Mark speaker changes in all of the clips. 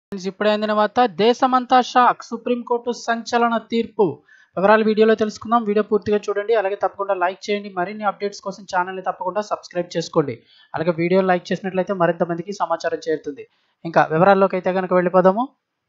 Speaker 1: ఇప్పుడే అందిన వార్త దేశమంతా షాక్ సుప్రీంకోర్టు సంచలన తీర్పు వివరాలు వీడియోలో తెలుసుకుందాం. వీడియో పూర్తిగా చూడండి. అలాగే తప్పకుండా లైక్ చేయండి. మరిన్ని అప్డేట్స్ కోసం ఛానల్ని తప్పకుండా సబ్స్క్రైబ్ చేసుకోండి. అలాగే వీడియో లైక్ చేసినట్లయితే మరింత మందికి సమాచారం చేరుతుంది. ఇంకా వివరాల్లోకి అయితే కనుక వెళ్ళిపోదాము.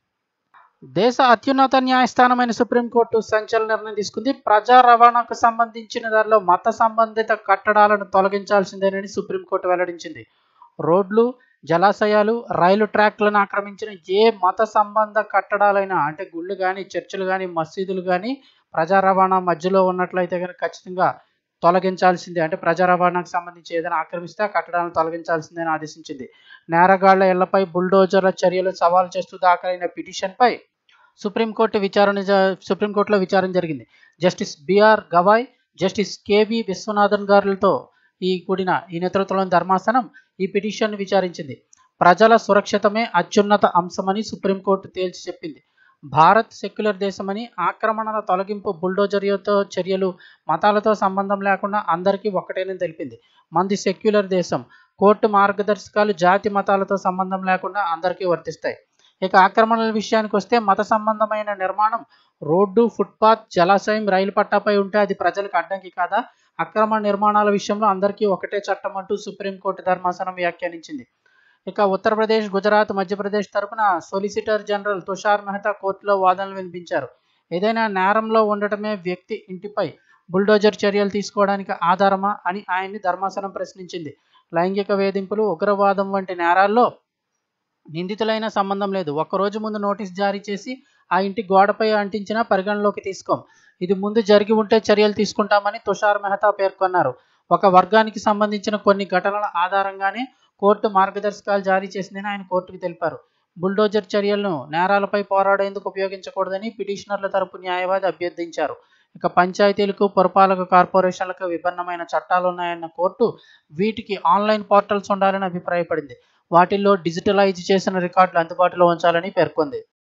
Speaker 1: దేశ అత్యున్నత న్యాయస్థానమైన సుప్రీంకోర్టు సంచలన నిర్ణయం తీసుకుంది. ప్రజా రవాణాకు సంబంధించిన దానిలో మత సంబంధిత కట్టడాలను తొలగించాల్సిందేనని సుప్రీంకోర్టు వెల్లడించింది. రోడ్లు, జలాశయాలు, రైలు ట్రాక్లను ఆక్రమించిన ఏ మత సంబంధ కట్టడాలైనా అంటే గుళ్ళు కానీ, చర్చిలు కానీ, మసీదులు కానీ ప్రజా రవాణా మధ్యలో ఉన్నట్లయితే కనుక ఖచ్చితంగా తొలగించాల్సిందే. అంటే ప్రజా రవాణాకు సంబంధించి ఏదైనా ఆక్రమిస్తే ఆ కట్టడాలను తొలగించాల్సిందే అని ఆదేశించింది. నేరగాళ్ల ఇళ్లపై బుల్డోజర్ల చర్యలు సవాల్ చేస్తూ దాఖలైన పిటిషన్పై సుప్రీంకోర్టులో విచారణ జరిగింది. Justice B R Gavai, justice K V Viswanathan గారులతో కూడిన ఈ నేతృత్వంలోని ధర్మాసనం ఈ పిటిషన్ విచారించింది. ప్రజల సురక్షితమే అత్యున్నత అంశమని సుప్రీంకోర్టు తేల్చి చెప్పింది. భారత్ సెక్యులర్ దేశమని, ఆక్రమణల తొలగింపు, బుల్డోజర్లతో చర్యలు మతాలతో సంబంధం లేకుండా అందరికీ ఒక్కటేనని తెలిపింది. మంది సెక్యులర్ దేశం. కోర్టు మార్గదర్శకాలు జాతి మతాలతో సంబంధం లేకుండా అందరికీ వర్తిస్తాయి. ఇక ఆక్రమణల విషయానికి వస్తే మత సంబంధమైన నిర్మాణం రోడ్డు, ఫుట్పాత్, జలాశయం, రైలు పట్టాపై ఉంటే అది ప్రజలకు అడ్డంకి కాదా? అక్రమ నిర్మాణాల విషయంలో అందరికీ ఒకటే చట్టం అంటూ సుప్రీంకోర్టు ధర్మాసనం వ్యాఖ్యానించింది. ఇక ఉత్తరప్రదేశ్, గుజరాత్, మధ్యప్రదేశ్ తరపున సొలిసిటర్ జనరల్ తుషార్ మెహతా కోర్టులో వాదనలు వినిపించారు. ఏదైనా నేరంలో ఉండటమే వ్యక్తి ఇంటిపై బుల్డోజర్ చర్యలు తీసుకోవడానికి ఆధారమా అని ఆయన్ని ధర్మాసనం ప్రశ్నించింది. లైంగిక వేధింపులు, ఉగ్రవాదం వంటి నేరాల్లో నిందితులైన సంబంధం లేదు. ఒక్కరోజు ముందు నోటీస్ జారీ చేసి ఆ ఇంటి గోడపై అంటించినా పరిగణలోకి తీసుకోం. ఇది ముందు జరిగి ఉంటే చర్యలు తీసుకుంటామని తుషార్ మెహతా పేర్కొన్నారు. ఒక వర్గానికి సంబంధించిన కొన్ని ఘటనల ఆధారంగానే కోర్టు మార్గదర్శకాలు జారీ చేసిందని ఆయన కోర్టుకు తెలిపారు. బుల్డోజర్ చర్యలను నేరాలపై పోరాడేందుకు ఉపయోగించకూడదని పిటిషనర్ల తరపు న్యాయవాది అభ్యర్థించారు. ఇక పంచాయతీలకు, పురపాలక కార్పొరేషన్లకు విభిన్నమైన చట్టాలున్నాయన్న కోర్టు వీటికి ఆన్లైన్ పోర్టల్స్ ఉండాలని అభిప్రాయపడింది. వాటిల్లో డిజిటలైజ్ చేసిన రికార్డులు అందుబాటులో ఉంచాలని పేర్కొంది.